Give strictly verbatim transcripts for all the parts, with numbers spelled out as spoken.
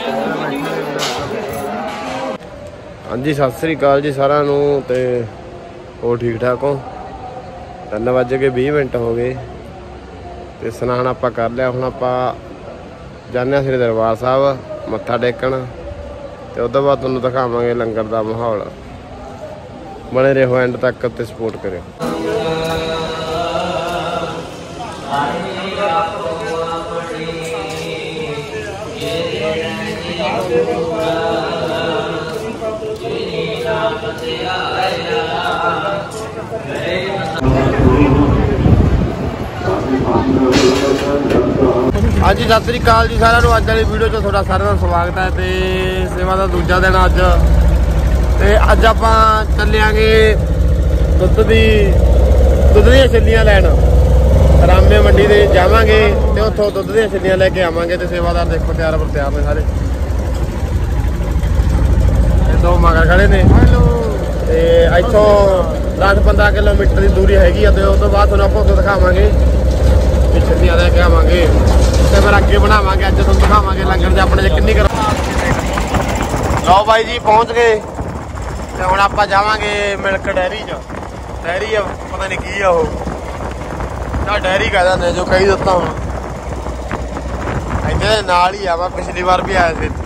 हाँ जी सत श्री अकाल जी सारा नू ते हो ठीक ठाक हो। तीन बज के बीस मिनट हो गए तो स्नान आप कर लिया। हुण आप जाने श्री दरबार साहब मत्था टेकण तो उस बाद तुहानूं दिखावांगे लंगर का माहौल। बने रहो एंड तक ते सपोर्ट करो। हाँ जी सत श्री अकाल जी सारा अज वाली वीडियो च थोड़ा सारा का स्वागत है। तो सेवा का दूजा दिन अज ते अज आप चलियागे दुध की दुध दी छिल्लियां लैन रामे मंडी से जावांगे तो उतों दुध दी छिल्लियां लैके आवांगे। तो सेवादार देखो तैयार पर तैयार ने सारे दो मगर खड़े ने। ते इथों दस पंद्रह किलोमीटर की दूरी हैगी है। तो उस तो बाद तुहानूं आपां उत्थों दिखावांगे छिल्लियां लैके आवांगे तो फिर अगे बनावांगे। अज तुहानूं दिखावांगे लंगर च अपने किन्नी कर। लो भाई जी पहुँच गए तो हुण आपां जावांगे मिल्क डेयरी च। डेयरी पता नहीं की है वो ना डेयरी कह देंगे जो कही दिता हूँ इधर नाल ही आ। मैं पिछली बार भी आया थे।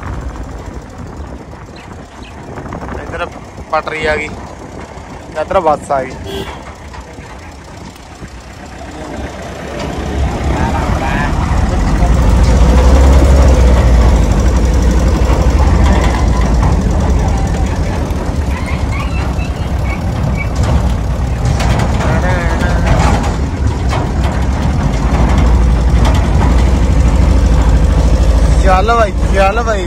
इधर पटरी आ गई इधर बस आ गई। चल भाई चल भाई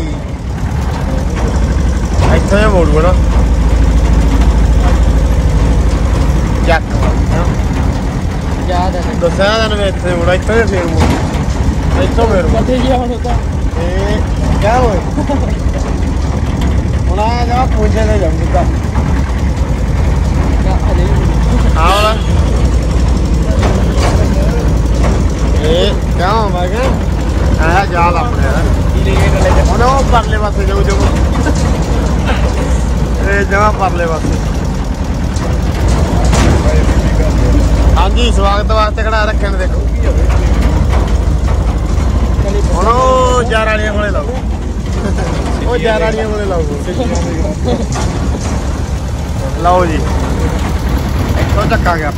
इतों ही मोड़ू ना जक दसा दिन मैं इतने मुड़ा इतों ही फिर मोड़ इतों मेरे क्या हो जगह पूछे से जाऊंगा। हाँ क्या हो मैं क्या आया जाल अपने परले पासे जाऊ जाऊ जगह परले पासे। हाँ जी स्वागत वास्ते खड़ा रखे ने देखो हम जार वालिया को लाओ वो जार वालिया को लाओ लाओ जी इतों धक्का गया।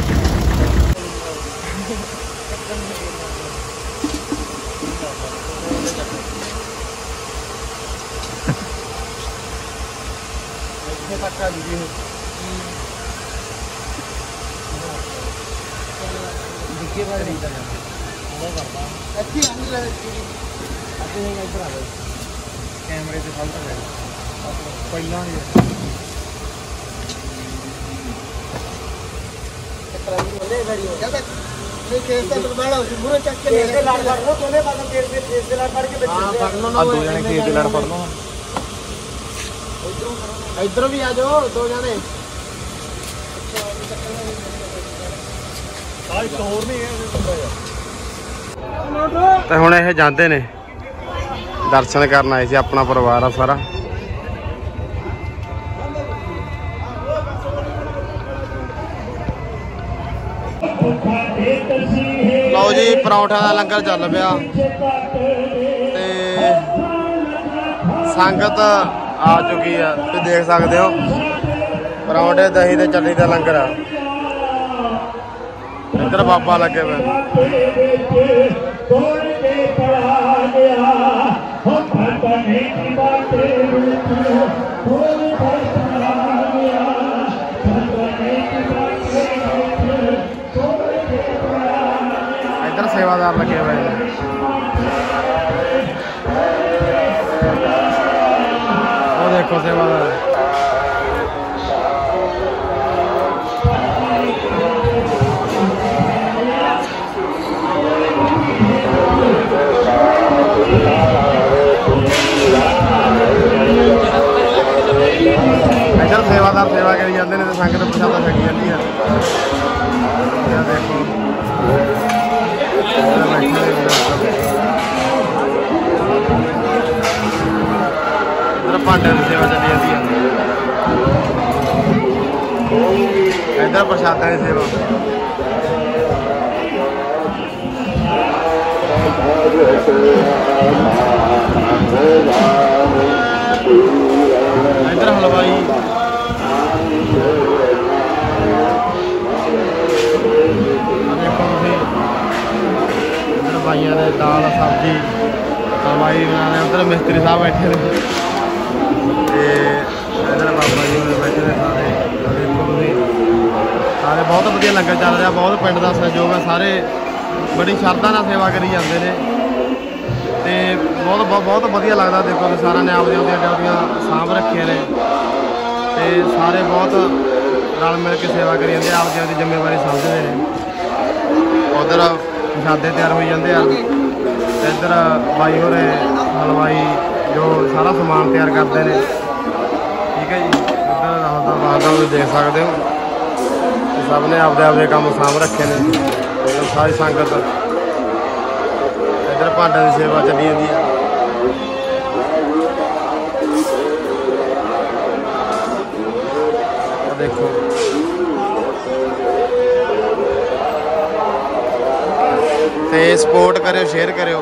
कैमरे से पहला इधर भी आ जाओ दो जाने तो हुण ये जाते ने दर्शन करना आए थे। अपना परिवार आ सारा। लो जी परौंठा का लंगर चल पिया ते संगत आ चुकी है। तुम देख सकते हो परौंठे दही ते चटनी का लंगर आ। इधर बाबा लगे हुए इधर सेवादार लगे हुए हैं। वो देखो सेवादार इधर सेवादार सेवा करी जाते हैं। संगत प्रसादा छकी जाती है। देखो इधर प्रसादा की सेवा इधर हलवाई देखो इधर भाइयों ने दाल सब्जी हलवाई बना रहे उधर मिस्त्री साहब बैठे ने इधर बाबा जी बैठे ने सारे देखो सारे बहुत वधिया लंगर चल रहा बहुत पिंड का सहयोग है सारे बड़ी श्रद्धा नाल सेवा करी जाते हैं तो बहुत बहुत वधिया लगता देखो कि सारा ने आपदी आपदी ड्यूटियां सांभ रखे ने तो सारे बहुत रल मिल के सेवा करी जाते आपदी आपदी जिम्मेवारी समझते हैं उधर प्रसादे तैयार हो जाते हैं इधर बाई होरे हलवाई जो सारा समान तैयार करते हैं ठीक है जी इधर हल्दा बादा देख सकते हो सब ने आपदे आपदे काम साम रखे ने सारी संगत इधर भांडे की सेवा चली जाती है देखो ते सपोर्ट करो शेयर करो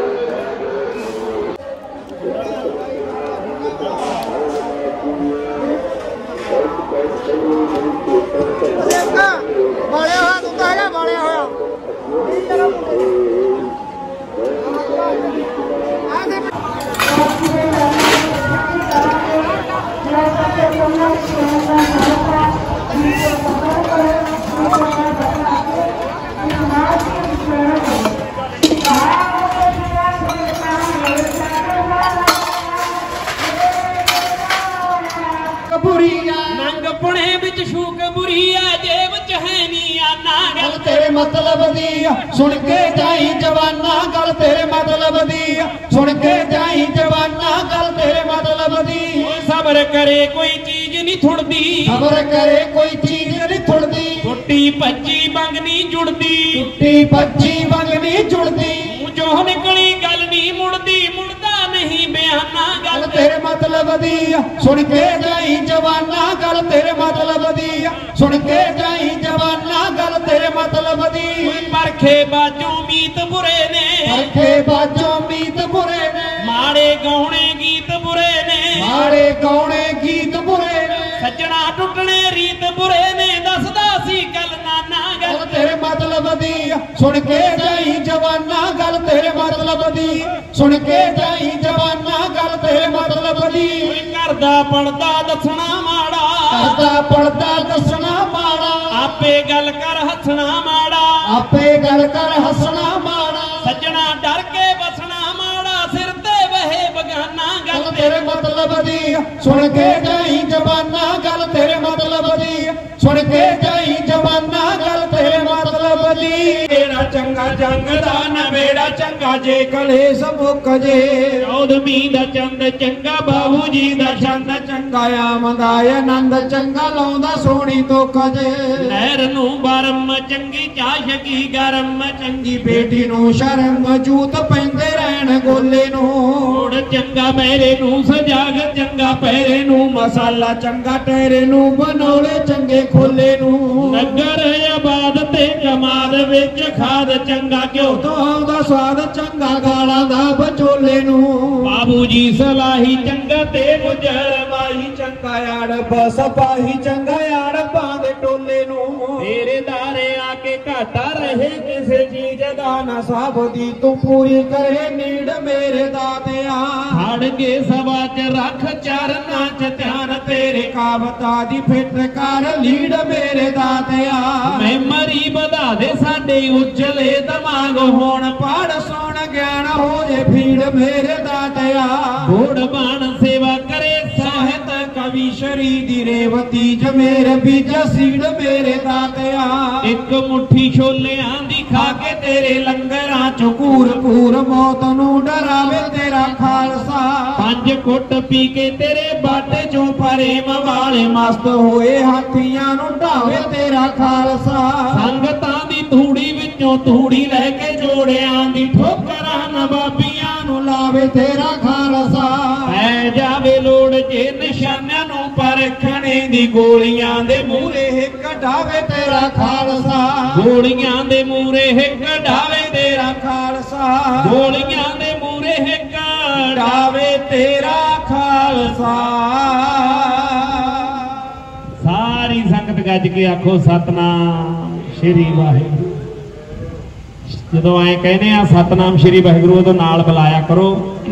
मतलब दी सुन के जाई जवाना गल तेरे मतलब दी सुन के जाई जवाना गल तेरे मतलब दी सबर करे कोई चीज नहीं थुड़दी सबर करे कोई चीज नहीं थुड़दी टुट्टी भज्जी बंग नहीं जुड़दी टुट्टी भज्जी बंग नहीं जुड़दी जो निकली गल नहीं मुड़दी मुड़दा नहीं बयाना गल तेरे मतलब दी सुन के जाई जवाना गल तेरे मतलब दी सुन के जाई जवाना गल तेरे मतलब दी परखे बाजों मीत बुरे ने परखे बाजों मीत बुरे ने माड़े गौणे गीत बुरे ने माड़े गौणे गीत बुरे ने सजना टुटने रीत बुरे ने दसदा सी गल नाना गल तेरे मतलब दी सुन के जाई जवाना गल तेरे मतलब दी सुन के जाई जवाना गल तेरे मतलब दी करदा पड़दा दसना माड़ा करदा पड़दा दसना माड़ा आपे गल कर हसना माड़ा आपे गल कर हसना माड़ा सजना डर के बसना माड़ा सिर ते वहे बगाना गल तेरे मतलब दी सुन के जाई जवाना गल तेरे मतलब दी सुन के जाई जवाना गल तेरे मतलब दी बेड़ा चंगा जंग दा न बेड़ा चंगा जे कलेश मुक जे चौदवी दा चंद चंगा बाबू जी दा चंद चंगा आमदाय आनंद चंगा लाउंदा सोहणी तुक जे लहर नूं बरम चंगी चाशकी गरम चंगी बेटी नूं शर्म जूत पैंदे रहण गोले नूं ओड़ चंगा मेरे नूं सजाग चंगा पैरे नूं मसाला चंगा टहरे नूं बनोले चंगे खोले नूं नगर आबाद ते जमात विच खाद चंगा क्यों तो आउंदा स्वाद चंगा गालां दा बचोले नूं बाबू जी सलाही चंगा ते गुजर माही चंगा याड़ बसपाही चंगा याड़ पांदे टोले नूं तेरे दारे आके घाटा रहे किसे चीज दा ना साब दी तू पूरी करे नीड़ मेरे दातिया हड़ के सवा च रख चरना च ध्यान तेरे कावता दी फिटकार लीड़ मेरे दातिया मैं मरी बधा दे साडे उजले दिमाग होण पढ़ सुन ज्ञान हो जे भीड़ मेरे दातिया घोड़ बाण सेवा करे साहित कवि शरी दी रेवती जमेर बीज सीड़ मेरे दातिया एक मुट्ठी छोलियां दी खा के तेरे लंगरां चो कूर कूर मौत नू डरावे तेरा खालसा पंज घुट पी के तेरे बाटे चो प्रेम वाले मस्त होए हाथियां नू ढावे तेरा खालसा संगतां दी धूड़ी विचों धूड़ी लैके जोड़ियां दी ठोकरां नवाबियां नू लावे तेरा खालसा पै जावे लोड़ जे निशानियां नू परखणे दी गोलियां दे मूरे हिक ਕਢਾਵੇ ਤੇਰਾ ਖਾਲਸਾ ਗੋਲੀਆਂ ਦੇ ਮੂਰੇ ਹਿੱਕ ਢਾਵੇ ਤੇਰਾ ਖਾਲਸਾ ਗੋਲੀਆਂ ਦੇ ਮੂਰੇ ਹਿੱਕ ਢਾਵੇ ਤੇਰਾ ਖਾਲਸਾ। ਸਾਰੀ ਸੰਗਤ ਗੱਜ ਕੇ ਆਖੋ ਸਤਨਾਮ ਸ਼੍ਰੀ ਵਾਹਿਗੁਰੂ। ਜਦੋਂ ਐ ਕਹਿੰਦੇ ਆ ਸਤਨਾਮ ਸ਼੍ਰੀ ਵਾਹਿਗੁਰੂ ਉਦੋਂ ਨਾਲ ਬੁਲਾਇਆ ਕਰੋ,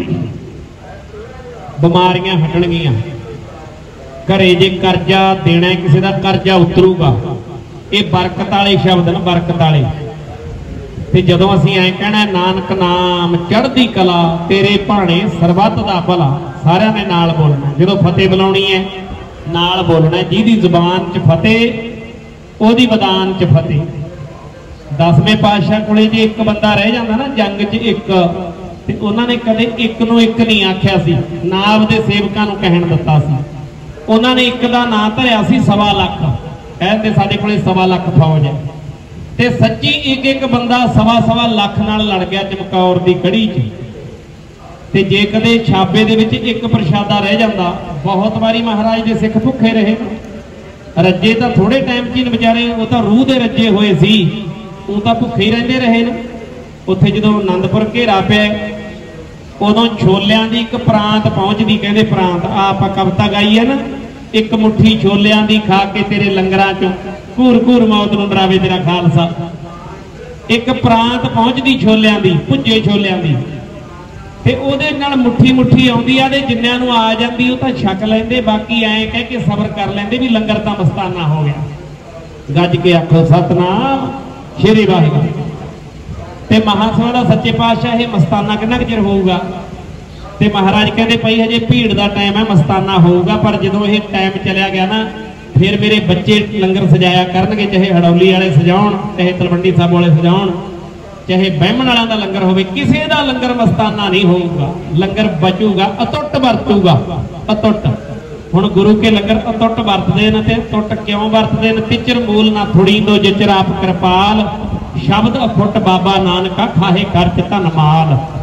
ਬਿਮਾਰੀਆਂ ਹਟਣਗੀਆਂ। ਘਰੇ ਜੇ ਕਰਜ਼ਾ ਦੇਣਾ ਕਿਸੇ ਦਾ ਕਰਜ਼ਾ ਉਤਰੂਗਾ। ਇਹ ਬਰਕਤ ਵਾਲੇ ਸ਼ਬਦ ਨੇ, ਬਰਕਤ ਵਾਲੇ। ਤੇ ਜਦੋਂ ਅਸੀਂ ਐ ਕਹਿਣਾ ਨਾਨਕ ਨਾਮ ਚੜ੍ਹਦੀ ਕਲਾ ਤੇਰੇ ਭਾਣੇ ਸਰਬੱਤ ਦਾ ਭਲਾ, ਸਾਰਿਆਂ ਨੇ ਨਾਲ ਬੋਲਣਾ। ਜਦੋਂ ਫਤਿਹ ਬੁਲਾਉਣੀ ਹੈ ਨਾਲ ਬੋਲਣਾ। ਜਿਹਦੀ ਜ਼ੁਬਾਨ 'ਚ ਫਤਿਹ ਉਹਦੀ ਬਦਾਨ 'ਚ ਫਤਿਹ। ਦਸਵੇਂ ਪਾਤਸ਼ਾਹ ਕੋਲੇ ਜੇ ਇੱਕ ਬੰਦਾ ਰਹਿ ਜਾਂਦਾ ਨਾ ਜੰਗ 'ਚ ਇੱਕ, ਤੇ ਉਹਨਾਂ ਨੇ ਕਦੇ ਇੱਕ ਨੂੰ ਇੱਕ ਨਹੀਂ ਆਖਿਆ ਸੀ, ਨਾ ਆਪਦੇ ਸੇਵਕਾਂ ਨੂੰ ਕਹਿਣ ਦਿੱਤਾ ਸੀ। ਉਹਨਾਂ ਨੇ ਇੱਕ ਦਾ ਨਾਂ ਧਰਿਆ ਸੀ ਸਵਾ ਲੱਖ। ਕਹਿੰਦੇ ਸਾਡੇ ਕੋਲੇ ਸਵਾ ਲੱਖ ਫੌਜ ਹੈ। ਤੇ ਸੱਚੀ ਇੱਕ ਇੱਕ ਬੰਦਾ ਸਵਾ ਸਵਾ ਲੱਖ ਨਾਲ ਲੜ ਗਿਆ ਚਮਕੌਰ ਦੀ ਕੜੀ 'ਚ। ਤੇ ਜੇ ਕਦੇ ਛਾਬੇ ਦੇ ਵਿੱਚ ਇੱਕ ਪ੍ਰਸ਼ਾਦਾ ਰਹਿ ਜਾਂਦਾ, ਬਹੁਤ ਵਾਰੀ ਮਹਾਰਾਜ ਦੇ ਸਿੱਖ ਭੁੱਖੇ ਰਹੇ। ਰੱਜੇ ਤਾਂ ਥੋੜੇ ਟਾਈਮ 'ਚ ਹੀ ਵਿਚਾਰੇ, ਉਹ ਤਾਂ ਰੂਹ ਦੇ ਰੱਜੇ ਹੋਏ ਸੀ, ਉਹ ਤਾਂ ਭੁੱਖੇ ਹੀ ਰਹਿੰਦੇ ਰਹੇ ਨੇ। ਉੱਥੇ ਜਦੋਂ ਆਨੰਦਪੁਰ ਘੇਰਾ ਪਿਆ, ਉਦੋਂ ਛੋਲਿਆਂ ਦੀ ਇੱਕ ਪ੍ਰਾਂਤ ਪਹੁੰਚਦੀ। ਕਹਿੰਦੇ ਪ੍ਰਾਂਤ ਆ ਆਪਾਂ ਕਵਿਤਾ ਗਾਈ ਹੈ ਨਾ, ਇੱਕ ਮੁੱਠੀ ਛੋਲਿਆਂ ਦੀ ਖਾ ਕੇ ਤੇਰੇ ਲੰਗਰਾਂ 'ਚੋਂ ਘੂਰ ਘੂਰ ਮੌਤ ਨੂੰ ਡਰਾਵੇ ਤੇਰਾ ਖਾਲਸਾ। ਇੱਕ ਪ੍ਰਾਂਤ ਪਹੁੰਚਦੀ ਛੋਲਿਆਂ ਦੀ, ਭੁੱਜੇ ਛੋਲਿਆਂ ਦੀ, ਤੇ ਉਹਦੇ ਨਾਲ ਮੁੱਠੀ ਮੁੱਠੀ ਆਉਂਦੀ ਆ। ਤੇ ਜਿੰਨਿਆਂ ਨੂੰ ਆ ਜਾਂਦੀ ਉਹ ਤਾਂ ਛਕ ਲੈਂਦੇ, ਬਾਕੀ ਐਂ ਕਹਿ ਕੇ ਸਬਰ ਕਰ ਲੈਂਦੇ ਵੀ ਲੰਗਰ ਤਾਂ ਮਸਤਾਨਾ ਹੋ ਗਿਆ। ਗੱਜ ਕੇ ਆਖੋ ਸਤਨਾਮ ਸ਼੍ਰੀ ਵਾਹਿਗੁਰੂ। ਤੇ ਮਹਾਸਭਾ ਦਾ ਸੱਚੇ ਪਾਤਸ਼ਾਹ ਇਹ ਮਸਤਾਨਾ ਕਿੰਨਾ ਕੁ ਚਿਰ ਹੋਊਗਾ? ਤੇ ਮਹਾਰਾਜ ਕਹਿੰਦੇ ਭਾਈ ਹਜੇ ਭੀੜ ਦਾ ਟਾਈਮ ਹੈ, ਮਸਤਾਨਾ ਹੋਊਗਾ, ਪਰ ਜਦੋਂ ਇਹ ਟਾਈਮ ਚਲਿਆ ਗਿਆ ਨਾ ਫਿਰ ਮੇਰੇ ਬੱਚੇ ਲੰਗਰ ਸਜਾਇਆ ਕਰਨਗੇ। ਚਾਹੇ ਹੜੌਲੀ ਵਾਲੇ ਸਜਾਉਣ, ਚਾਹੇ ਤਲਵੰਡੀ ਸਾਹਿਬ ਵਾਲੇ ਸਜਾਉਣ, ਚਾਹੇ ਬਹਿਮਣ ਵਾਲਿਆਂ ਦਾ ਲੰਗਰ ਹੋਵੇ, ਕਿਸੇ ਦਾ ਲੰਗਰ ਮਸਤਾਨਾ ਨਹੀਂ ਹੋਊਗਾ। ਲੰਗਰ ਬਚੂਗਾ, ਅਤੁੱਟ ਵਰਤੂਗਾ, ਅਤੁੱਟ। ਹੁਣ ਗੁਰੂ ਕੇ ਲੰਗਰ ਅਤੁੱਟ ਵਰਤਦੇ ਨੇ। ਤੇ ਅਤੁੱਟ ਕਿਉਂ ਵਰਤਦੇ ਨੇ? ਤਿਚਰ ਮੂਲ ਨਾ ਥੁੜੀ ਦੋ ਜਿਚਰ ਆਪ ਕਿਰਪਾਲ, ਸ਼ਬਦ ਅਖੁੱਟ ਬਾਬਾ ਨਾਨਕਾ ਖਾਹੇ ਖਰਚ ਧਨ ਮਾਲ।